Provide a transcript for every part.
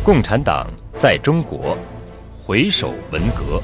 共产党在中国，回首文革。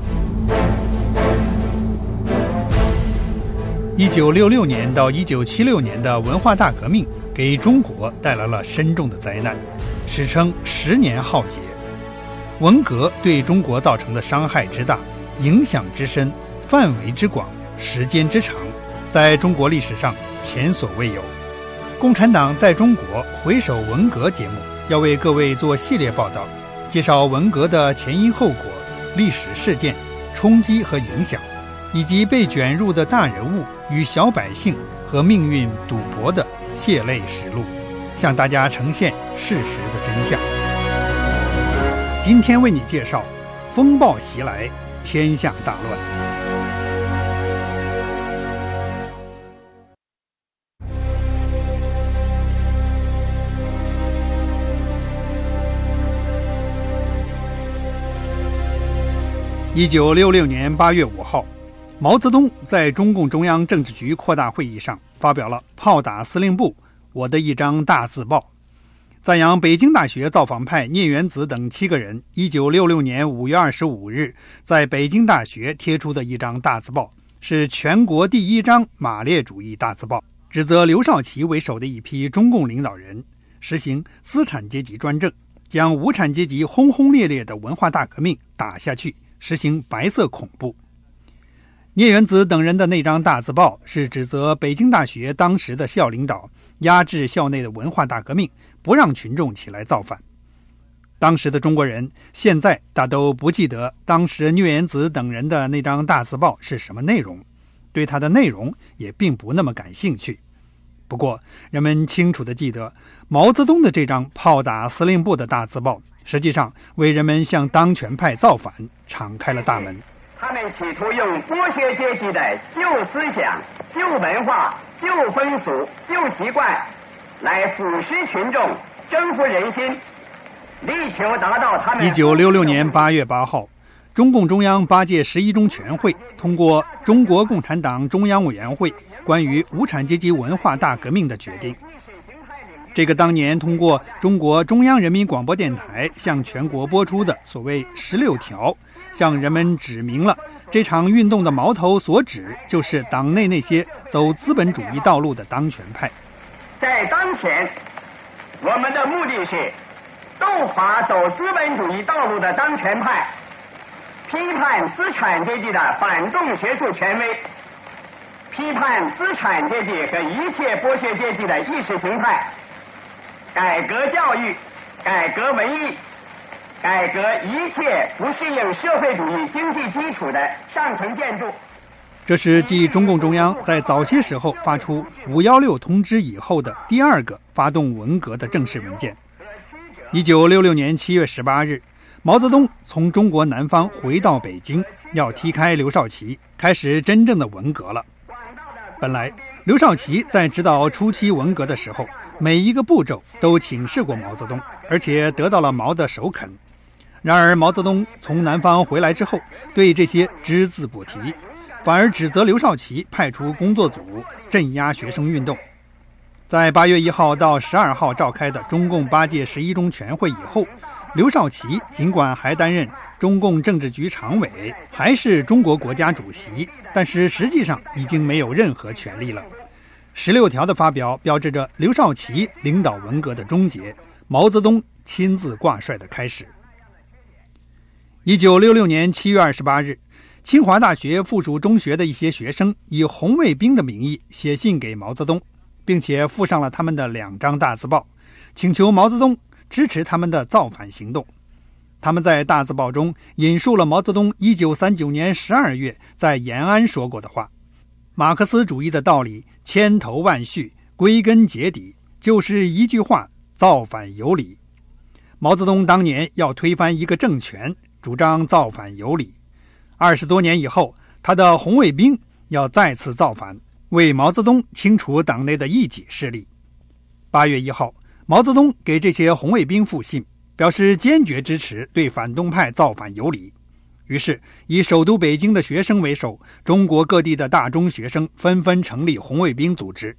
1966年到1976年的文化大革命给中国带来了深重的灾难，史称10年浩劫。文革对中国造成的伤害之大、影响之深、范围之广、时间之长，在中国历史上前所未有。共产党在中国回首文革节目要为各位做系列报道，介绍文革的前因后果、历史事件、冲击和影响，以及被卷入的大人物与小百姓和命运赌博的血泪实录，向大家呈现事实的真相。今天为你介绍风暴袭来，天下大乱。1966年8月5号，毛泽东在中共中央政治局扩大会议上发表了《炮打司令部：我的一张大字报》，赞扬北京大学造反派聂元子等7个人1966年5月25日在北京大学贴出的一张大字报，是全国第一张马列主义大字报，指责刘少奇为首的一批中共领导人实行资产阶级专政，将无产阶级轰轰烈烈的文化大革命打下去，实行白色恐怖。聂元子等人的那张大字报是指责北京大学当时的校领导压制校内的文化大革命，不让群众起来造反。当时的中国人现在大都不记得当时聂元子等人的那张大字报是什么内容，对它的内容也并不那么感兴趣。不过人们清楚地记得毛泽东的这张炮打司令部的大字报，实际上为人们向当权派造反敞开了大门。 他们企图用剥削阶级的旧思想、旧文化、旧风俗、旧习惯来腐蚀群众，征服人心，力求达到他们。 1966年8月8号，中共中央8届11中全会通过《中国共产党中央委员会关于无产阶级文化大革命的决定》。这个当年通过中国中央人民广播电台向全国播出的所谓16条，向人们指明了这场运动的矛头所指就是党内那些走资本主义道路的当权派。 在当前，我们的目的是斗垮走资本主义道路的当权派，批判资产阶级的反动学术权威，批判资产阶级和一切剥削阶级的意识形态，改革教育，改革文艺，改革一切不适应社会主义经济基础的上层建筑。 这是继中共中央在早些时候发出516通知以后的第二个发动文革的正式文件。1966年7月18日，毛泽东从中国南方回到北京，要踢开刘少奇，开始真正的文革了。本来刘少奇在指导初期文革的时候，每一个步骤都请示过毛泽东，而且得到了毛的首肯。然而毛泽东从南方回来之后，对这些只字不提，反而指责刘少奇派出工作组镇压学生运动。在8月1号到12号召开的中共8届11中全会以后，刘少奇尽管还担任中共政治局常委，还是中国国家主席，但是实际上已经没有任何权利了。16条的发表标志着刘少奇领导文革的终结，毛泽东亲自挂帅的开始。1966年7月28日，清华大学附属中学的一些学生以红卫兵的名义写信给毛泽东，并且附上了他们的2张大字报，请求毛泽东支持他们的造反行动。他们在大字报中引述了毛泽东1939年12月在延安说过的话：马克思主义的道理千头万绪，归根结底就是一句话，造反有理。毛泽东当年要推翻一个政权，主张造反有理。20多年以后，他的红卫兵要再次造反，为毛泽东清除党内的异己势力。8月1号，毛泽东给这些红卫兵复信，表示坚决支持对反动派造反有理。于是以首都北京的学生为首，中国各地的大中学生纷纷成立红卫兵组织。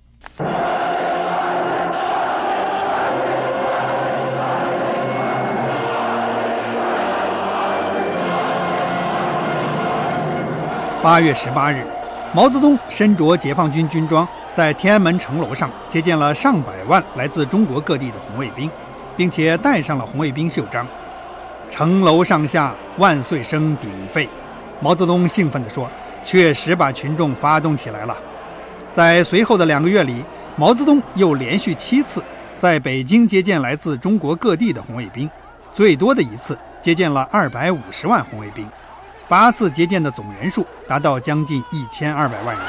8月18日，毛泽东身着解放军军装，在天安门城楼上接见了上百万来自中国各地的红卫兵，并且戴上了红卫兵袖章。城楼上下万岁声鼎沸，毛泽东兴奋地说：“确实把群众发动起来了。”在随后的2个月里，毛泽东又连续7次在北京接见来自中国各地的红卫兵，最多的一次接见了250万红卫兵，8次接见的总人数达到将近1200万人。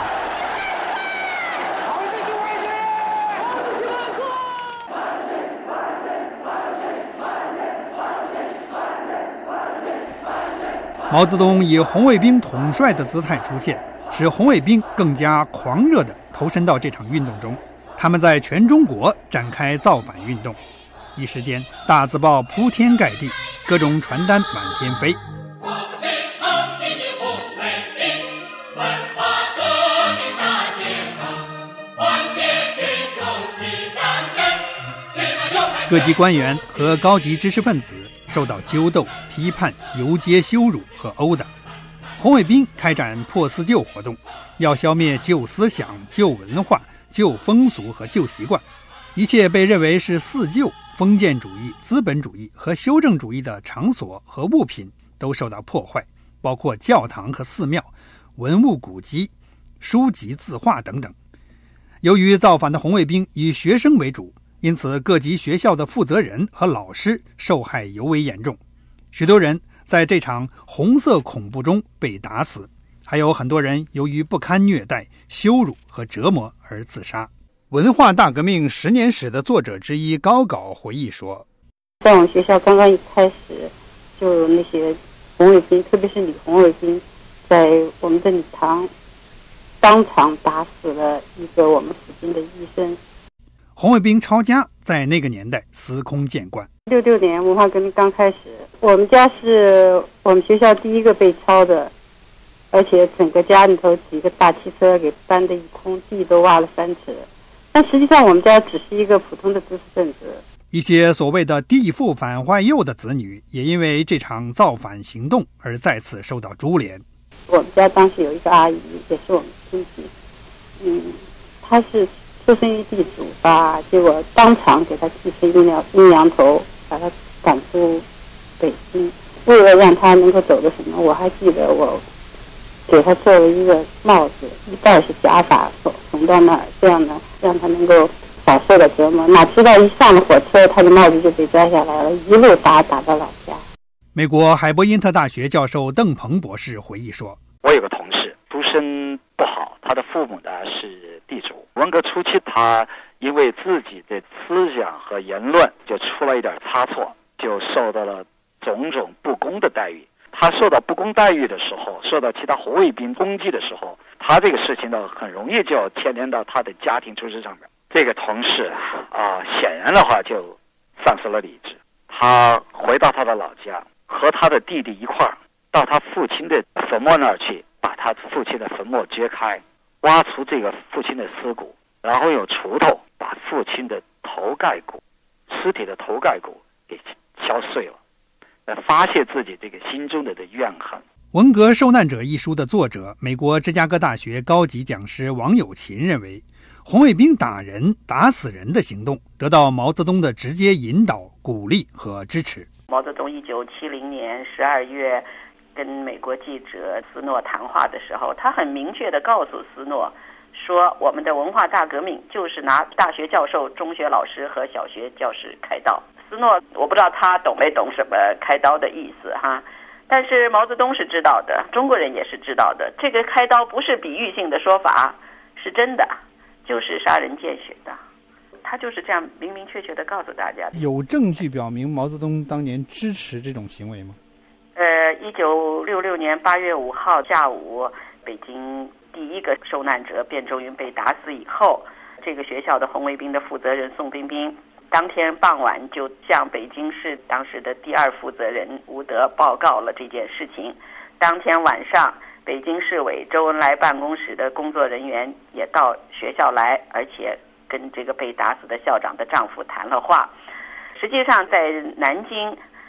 毛泽东以红卫兵统帅的姿态出现，使红卫兵更加狂热地投身到这场运动中。他们在全中国展开造反运动，一时间大字报铺天盖地，各种传单满天飞。各级官员和高级知识分子受到揪斗、批判、游街羞辱和殴打。红卫兵开展破四旧活动，要消灭旧思想、旧文化、旧风俗和旧习惯，一切被认为是四旧、封建主义、资本主义和修正主义的场所和物品都受到破坏，包括教堂和寺庙、文物古迹、书籍、字画等等。由于造反的红卫兵以学生为主，因此各级学校的负责人和老师受害尤为严重，许多人在这场红色恐怖中被打死，还有很多人由于不堪虐待、羞辱和折磨而自杀。文化大革命10年史的作者之一高镐回忆说， 在我们学校刚刚一开始，就有那些红卫兵，特别是女红卫兵，在我们的礼堂当场打死了一个我们附近的医生。 红卫兵抄家在那个年代司空见惯。 66年文化革命刚开始，我们家是我们学校第一个被抄的，而且整个家里头几个大汽车给搬得一空，地都挖了3尺。但实际上我们家只是一个普通的知识分子。 一些所谓的地富反坏右的子女也因为这场造反行动而再次受到株连。 我们家当时有一个阿姨，也是我们亲戚，她是出生于地主吧，结果当场给他剃成阴阳头，把他赶出北京。为了让他能够走得什么，我还记得我给他做了一个帽子，一半是假发缝到那儿，这样呢让他能够少受到折磨。哪知道一上了火车，他的帽子就被摘下来了，一路打到老家。 美国海伯因特大学教授邓鹏博士回忆说， 我有个同事出身不好，他的父母呢是地主。文革初期，他因为自己的思想和言论就出了一点差错，就受到了种种不公的待遇。他受到不公待遇的时候，受到其他红卫兵攻击的时候，他这个事情呢很容易就牵连到他的家庭出身上面。这个同事显然的话就丧失了理智。他回到他的老家，和他的弟弟一块儿到他父亲的坟墓那儿去，把他父亲的坟墓掘开，挖出这个父亲的尸骨，然后用锄头把父亲的头盖骨、尸体的头盖骨给敲碎了，来发泄自己这个心中的怨恨。 文革受难者一书的作者，美国芝加哥大学高级讲师王友琴认为，红卫兵打人、打死人的行动得到毛泽东的直接引导、鼓励和支持。 毛泽东1970年12月跟美国记者斯诺谈话的时候，他很明确地告诉斯诺说，我们的文化大革命就是拿大学教授、中学老师和小学教师开刀。斯诺我不知道他懂没懂什么开刀的意思哈，但是毛泽东是知道的，中国人也是知道的，这个开刀不是比喻性的说法，是真的，就是杀人见血的。他就是这样明明确确地告诉大家。 有证据表明毛泽东当年支持这种行为吗 ？1966年8月5号下午，北京第一个受难者卞仲云被打死以后，这个学校的红卫兵的负责人宋彬彬当天傍晚就向北京市当时的第2负责人吴德报告了这件事情。当天晚上，北京市委周恩来办公室的工作人员也到学校来，而且跟这个被打死的校长的丈夫谈了话。实际上在南京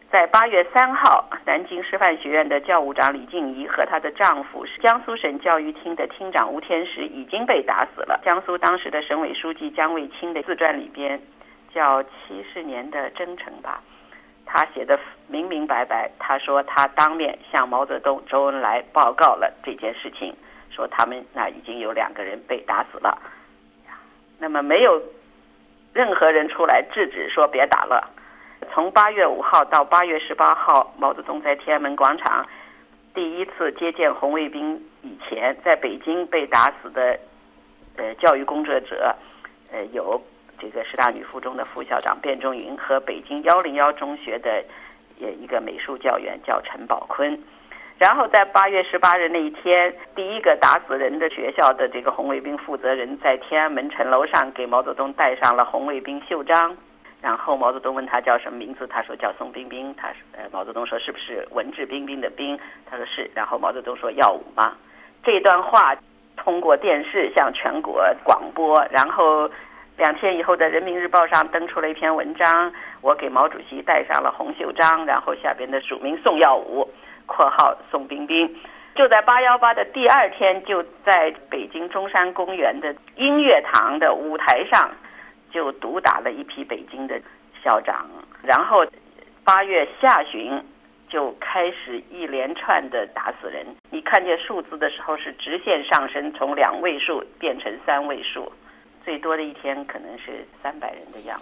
在8月3号，南京师范学院的教务长李静怡和她的丈夫是江苏省教育厅的厅长吴天石已经被打死了。江苏当时的省委书记姜卫清的自传里边叫70年的征程吧，他写的明明白白，他说他当面向毛泽东、周恩来报告了这件事情，说他们那已经有2个人被打死了。那么没有任何人出来制止说别打了。从8月5号到8月18号，毛泽东在天安门广场第一次接见红卫兵以前，在北京被打死的教育工作者有这个师大女附中的副校长卞仲云和北京101中学的一个美术教员叫陈宝坤。然后在8月18日那一天，第一个打死人的学校的这个红卫兵负责人在天安门城楼上给毛泽东戴上了红卫兵袖章。然后毛泽东问他叫什么名字，他说叫宋彬彬。毛泽东说是不是文质彬彬的彬？他说是。然后毛泽东说耀武吗？这段话通过电视向全国广播，然后2天以后的《人民日报》上登出了一篇文章，我给毛主席戴上了红袖章，然后下边的署名宋耀武（括号宋彬彬）。就在818的第2天，就在北京中山公园的音乐堂的舞台上就毒打了一批北京的校长，然后8月下旬就开始一连串的打死人。你看见数字的时候是直线上升，从2位数变成3位数，最多的一天可能是300人的样子。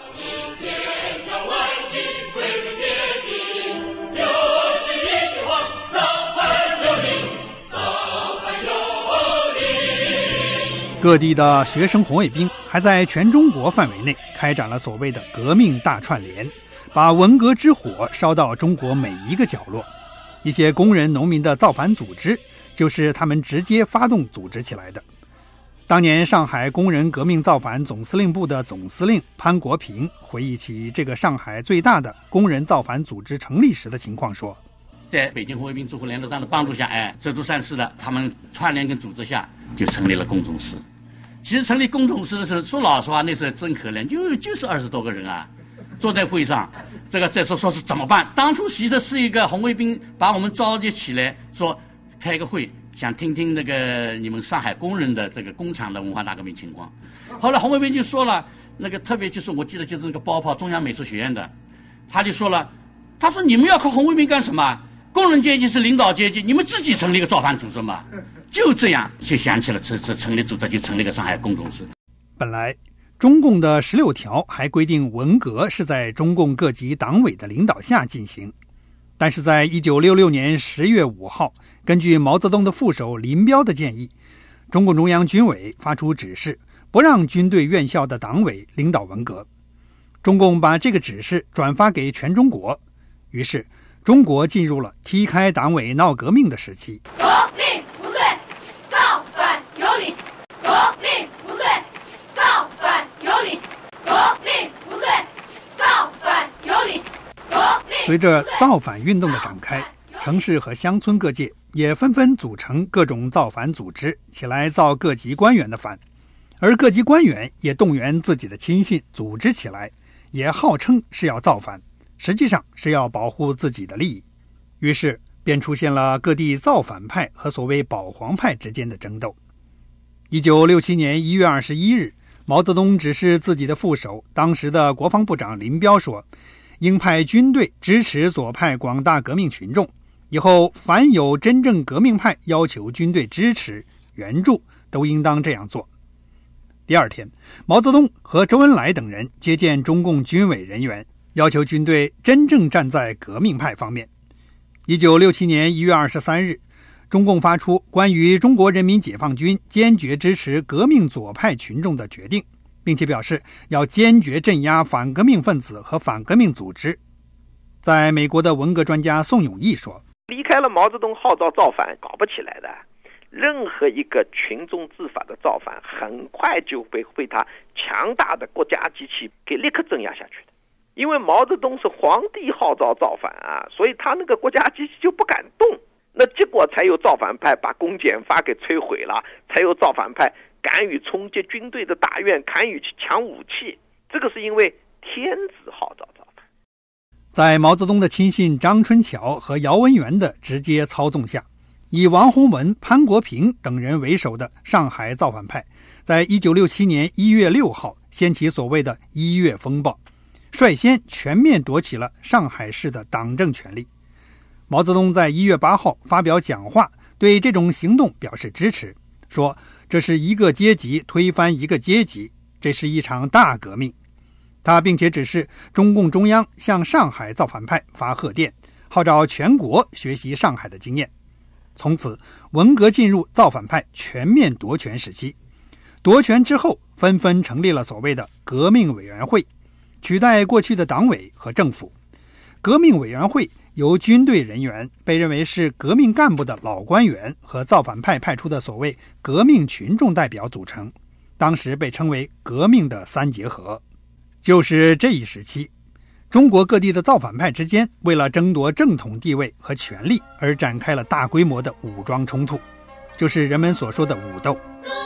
各地的学生红卫兵还在全中国范围内开展了所谓的革命大串联，把文革之火烧到中国每一个角落。一些工人农民的造反组织就是他们直接发动组织起来的。当年上海工人革命造反总司令部的总司令潘国平回忆起这个上海最大的工人造反组织成立时的情况说， 在北京红卫兵驻沪联络站的帮助下，这都善事的，他们串联跟组织下就成立了工总司。其实成立工总司的时候，说老实话，那时候真可怜，就是20多个人啊，坐在会上，这个再说是怎么办？当初其实是一个红卫兵把我们召集起来，说开个会，想听听那个你们上海工人的这个工厂的文化大革命情况。后来红卫兵就说了，那个特别就是我记得就是那个包炮中央美术学院的，他就说了，他说你们要靠红卫兵干什么？工人阶级是领导阶级，你们自己成立一个造反组织嘛。就这样就想起了这成立组织，就成立了上海工总司。 本来中共的16条还规定文革是在中共各级党委的领导下进行，但是在1966年10月5号，根据毛泽东的副手林彪的建议，中共中央军委发出指示，不让军队院校的党委领导文革。中共把这个指示转发给全中国，于是中国进入了踢开党委闹革命的时期。 革命无罪，造反有理；革命无罪，造反有理；革命无罪，造反有理；革命。 随着造反运动的展开，城市和乡村各界也纷纷组成各种造反组织，起来造各级官员的反，而各级官员也动员自己的亲信组织起来，也号称是要造反，实际上是要保护自己的利益。于是便出现了各地造反派和所谓保皇派之间的争斗。1967年1月21日，毛泽东指示自己的副手，当时的国防部长林彪说，应派军队支持左派广大革命群众，以后凡有真正革命派要求军队支持援助，都应当这样做。第2天，毛泽东和周恩来等人接见中共军委人员，要求军队真正站在革命派方面。1967年1月23日，中共发出关于中国人民解放军坚决支持革命左派群众的决定，并且表示要坚决镇压反革命分子和反革命组织。在美国的文革专家宋永毅说， 离开了毛泽东号召造反搞不起来的，任何一个群众自发的造反很快就被他强大的国家机器给立刻镇压下去的。因为毛泽东是皇帝号召造反啊，所以他那个国家机器就不敢动，那结果才有造反派把公检法给摧毁了，才有造反派敢于冲击军队的大院，敢于去抢武器，这个是因为天子号召造反。 在毛泽东的亲信张春桥和姚文元的直接操纵下，以王洪文、潘国平等人为首的上海造反派，在1967年1月6号掀起所谓的1月风暴，率先全面夺起了上海市的党政权力。毛泽东在1月8号发表讲话，对这种行动表示支持，说这是一个阶级推翻一个阶级，这是一场大革命。他并且指示中共中央向上海造反派发贺电，号召全国学习上海的经验。从此，文革进入造反派全面夺权时期。夺权之后，纷纷成立了所谓的革命委员会，取代过去的党委和政府。革命委员会由军队人员，被认为是革命干部的老官员和造反派派出的所谓革命群众代表组成，当时被称为革命的三结合。就是这一时期，中国各地的造反派之间为了争夺正统地位和权力而展开了大规模的武装衝突，就是人们所说的武斗。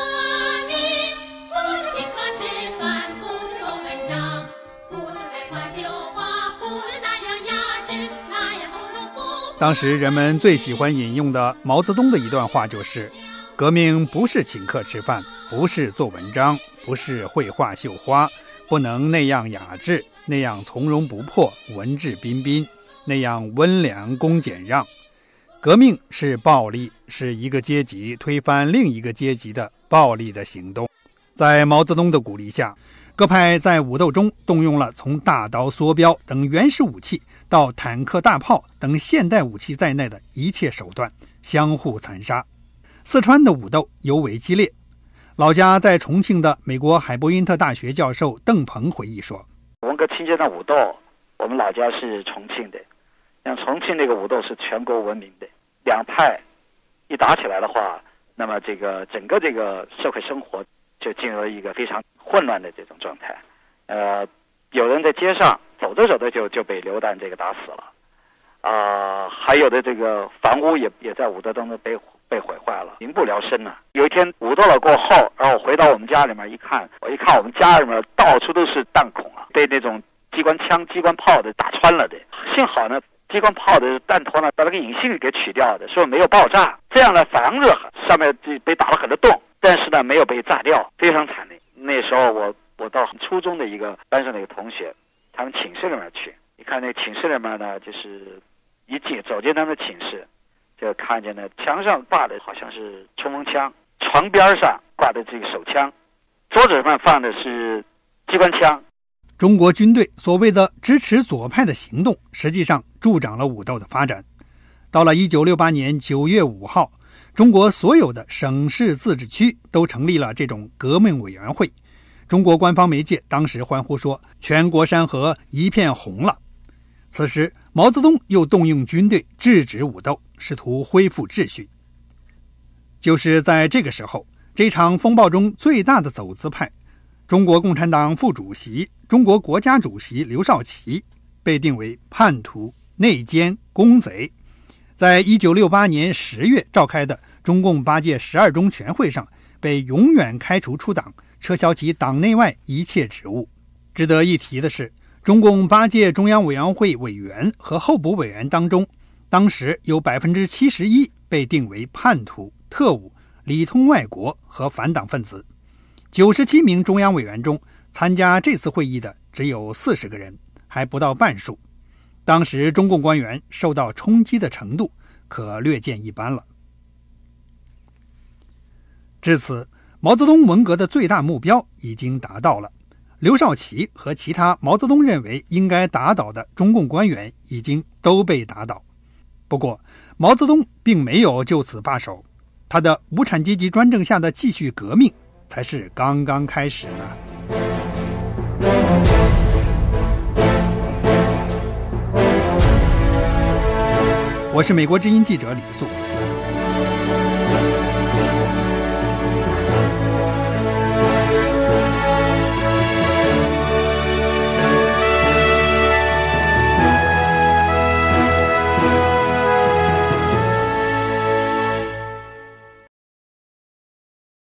当时人们最喜欢引用的毛泽东的一段话就是：革命不是请客吃饭，不是做文章，不是绘画绣花，不能那样雅致，那样从容不迫，文质彬彬，那样温良恭俭让。革命是暴力，是一个阶级推翻另一个阶级的暴力的行动。在毛泽东的鼓励下，各派在武斗中动用了从大刀、梭镖等原始武器到坦克、大炮等现代武器在内的一切手段，相互残杀。四川的武斗尤为激烈。老家在重庆的美国海伯因特大学教授邓鹏回忆说： 文革期间的武斗，我们老家是重庆的，像重庆那个武斗是全国闻名的。两派一打起来的话，那么整个社会生活就进入了一个非常混乱的这种状态。有人在街上走着走着就被流弹打死了，还有的房屋也在武斗当中被毁坏了，民不聊生了。有一天武斗了过后，然后回到我们家里面一看，我们家里面到处都是弹孔啊，被那种机关枪、机关炮的打穿了的。幸好呢，机关炮的弹头呢把那个引信给取掉的，说没有爆炸，这样呢防止上面被打了很多洞，但是呢没有被炸掉，非常惨的。那时候我到初中的一个班上的一个同学，他们寝室里面去，你看那寝室里面呢，就是走进他们的寝室，就看见呢墙上挂的好像是冲锋枪，床边上挂的手枪，桌子上放的是机关枪。 中国军队所谓的支持左派的行动，实际上助长了武斗的发展。到了1968年9月5号，中国所有的省市自治区都成立了这种革命委员会。中国官方媒介当时欢呼说，全国山河一片红了。此时毛泽东又动用军队制止武斗，试图恢复秩序。就是在这个时候，这场风暴中最大的走资派，中国共产党副主席、中国国家主席刘少奇被定为叛徒、内奸、公贼。在1968年10月召开的中共8届12中全会上，被永远开除出党，撤销其党内外一切职务。值得一提的是，中共8届中央委员会委员和候补委员当中，当时有 71% 被定为叛徒、特务、里通外国和反党分子。97名中央委员中，参加这次会议的只有40个人，还不到半数。当时中共官员受到冲击的程度可略见一斑了。至此，毛泽东文革的最大目标已经达到了。刘少奇和其他毛泽东认为应该打倒的中共官员已经都被打倒。不过，毛泽东并没有就此罢手，他的无产阶级专政下的继续革命才是刚刚开始呢。我是美国之音记者李素。